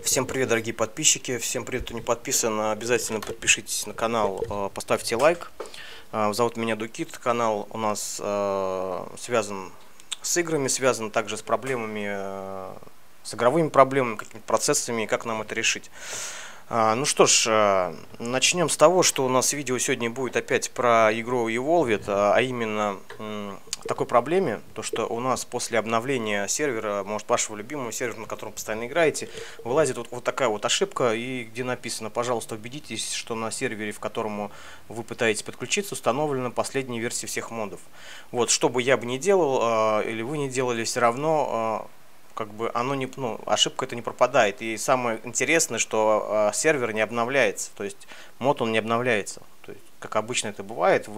Всем привет, дорогие подписчики, всем привет, кто не подписан, обязательно подпишитесь на канал, поставьте лайк. Зовут меня Дукит, канал у нас связан с играми, связан также с проблемами, с игровыми проблемами, какими-то процессами, и как нам это решить. Ну что ж, начнем с того, что у нас видео сегодня будет опять про игру Evolved, а именно такой проблеме, то что у нас после обновления сервера, может вашего любимого сервера, на котором постоянно играете, вылазит вот такая вот ошибка, и где написано: пожалуйста, убедитесь, что на сервере, в которому вы пытаетесь подключиться, установлена последняя версия всех модов. Вот, что бы я бы не делал, или вы не делали, все равно как бы оно не, ошибка это не пропадает. И самое интересное, что сервер не обновляется, то есть мод он не обновляется. То есть, как обычно это бывает,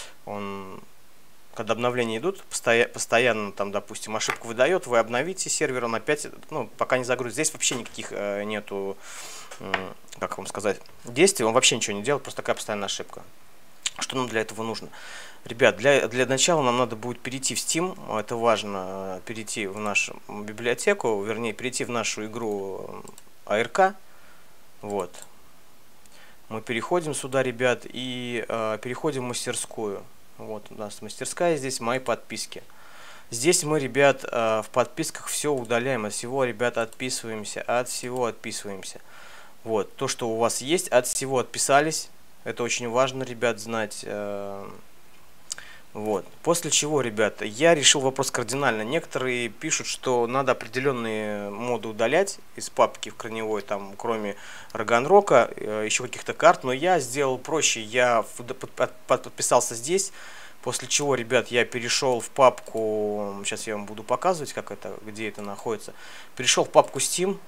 когда обновления идут, постоянно там, допустим, ошибку выдает, вы обновите сервер, он опять, пока не загрузит. Здесь вообще никаких нету, как вам сказать, действий, он вообще ничего не делает, просто такая постоянная ошибка. Что нам для этого нужно? Ребят, для начала нам надо будет перейти в Steam, это важно, перейти в нашу библиотеку, вернее, перейти в нашу игру АРК. Вот. Мы переходим сюда, ребят, и переходим в мастерскую. Вот у нас мастерская, здесь мои подписки. Здесь мы, ребят, в подписках все удаляем, от всего, ребят, отписываемся, от всего отписываемся. Вот, то, что у вас есть, от всего отписались. Это очень важно, ребят, знать. Вот. После чего, ребята, я решил вопрос кардинально. Некоторые пишут, что надо определенные моды удалять из папки в корневой, там, кроме Раганрока, еще каких-то карт. Но я сделал проще. Я подписался здесь. После чего, ребят, я перешел в папку. Сейчас я вам буду показывать, где это находится. Перешел в папку Steam.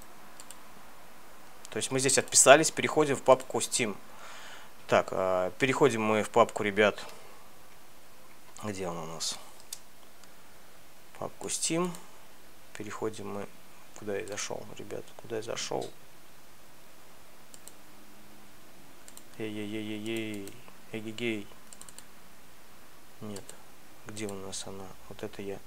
То есть мы здесь отписались, переходим в папку Steam. Так, переходим мы в папку, ребят. Где он у нас? Папку Steam. Переходим мы. Куда я зашел, ребят? Куда я зашел? Эй-ей-ей-ей-ей. Нет. Где у нас она? Вот это я.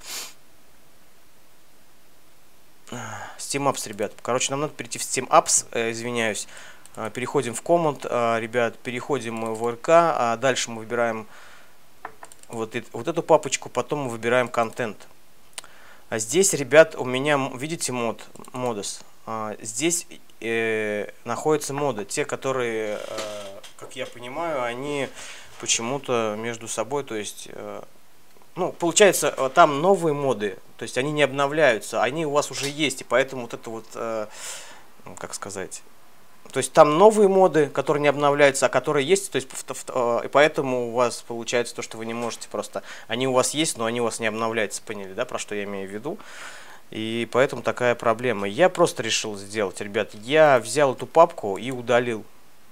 Steam Apps, ребят. Короче, нам надо перейти в Steam Apps. Извиняюсь. Переходим в Command, ребят. Переходим мы в РК. А дальше мы выбираем вот эту папочку, потом мы выбираем контент. А здесь, ребят, у меня, видите, модус. Здесь находятся моды. Те, которые, как я понимаю, они почему-то между собой, то есть, получается, там новые моды, то есть они не обновляются, они у вас уже есть, и поэтому вот это вот, как сказать... То есть там новые моды, которые не обновляются, а которые есть, то есть, и поэтому у вас получается то, что вы не можете просто... Они у вас есть, но они у вас не обновляются, поняли, да, про что я имею в виду? И поэтому такая проблема. Я просто решил сделать, ребят, я взял эту папку и удалил.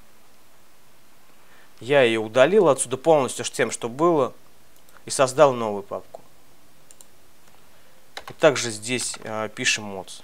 Я ее удалил отсюда полностью с тем, что было, и создал новую папку. И также здесь пишем mods.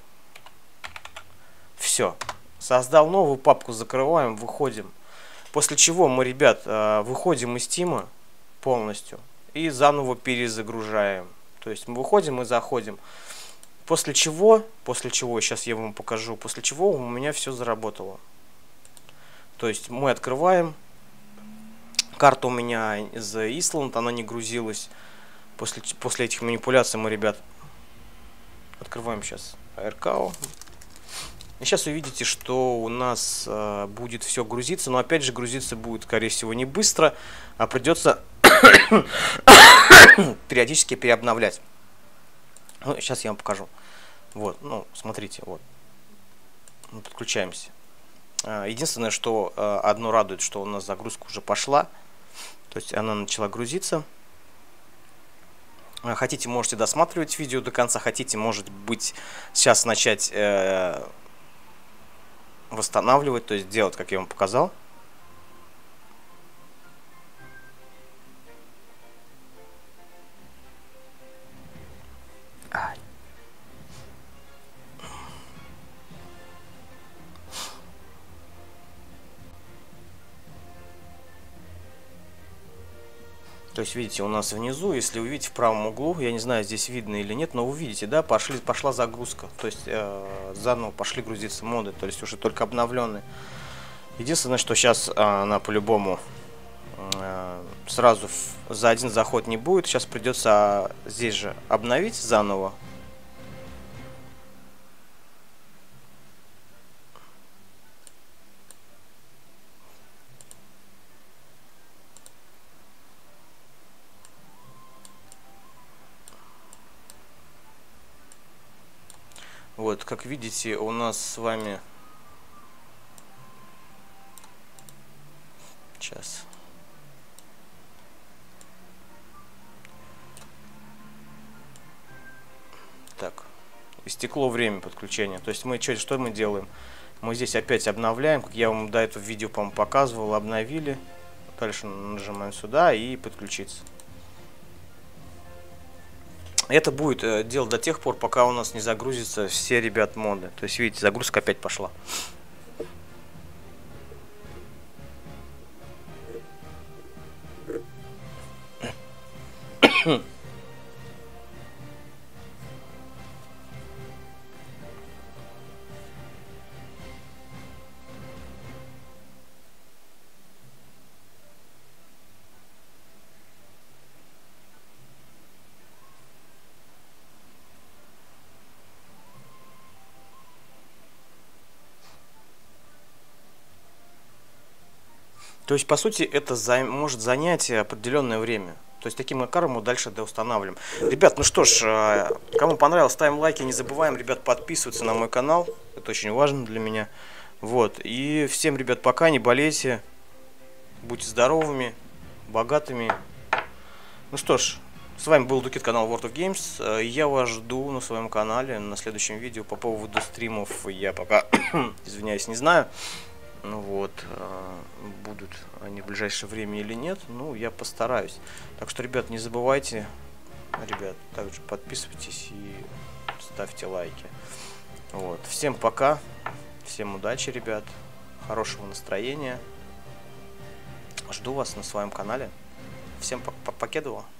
Все. Создал новую папку, закрываем, выходим. После чего мы, ребят, выходим из Steam полностью и заново перезагружаем. То есть мы выходим и заходим. После чего, сейчас я вам покажу, после чего у меня все заработало. То есть мы открываем. Карта у меня из Исланд, она не грузилась. После этих манипуляций мы, ребят, открываем сейчас АРК. И сейчас увидите, что у нас будет все грузиться, но опять же грузиться будет, скорее всего, не быстро, а придется периодически переобновлять. Сейчас я вам покажу. Вот, смотрите, вот. Мы подключаемся. Единственное, что одно радует, что у нас загрузка уже пошла, то есть она начала грузиться. Хотите, можете досматривать видео до конца, хотите, может быть, сейчас начать... восстанавливать, то есть делать, как я вам показал. То есть, видите, у нас внизу, если вы видите в правом углу, я не знаю, здесь видно или нет, но вы видите, да, пошла загрузка. То есть, заново пошли грузиться моды, то есть уже только обновленные. Единственное, что сейчас она по-любому сразу за один заход не будет. Сейчас придется здесь же обновить заново. Вот, как видите, у нас с вами сейчас так, истекло время подключения. То есть мы что мы делаем? Мы здесь опять обновляем, как я вам до этого видео, по-моему, показывал, обновили. Дальше нажимаем сюда и подключиться. Это будет делать до тех пор, пока у нас не загрузятся все, ребят, моды. То есть, видите, загрузка опять пошла. То есть, по сути, это может занять определенное время. То есть, таким макаром мы дальше доустанавливаем. Ребят, ну что ж, кому понравилось, ставим лайки. Не забываем, ребят, подписываться на мой канал. Это очень важно для меня. Вот. И всем, ребят, пока, не болейте. Будьте здоровыми, богатыми. Ну что ж, с вами был Дукит, канал World of Games. Я вас жду на своем канале на следующем видео. По поводу стримов я пока, извиняюсь, не знаю. Ну вот, будут они в ближайшее время или нет, ну, я постараюсь. Так что, ребят, не забывайте, ребят, также подписывайтесь и ставьте лайки. Вот, всем пока, всем удачи, ребят, хорошего настроения. Жду вас на своем канале. Всем покедово.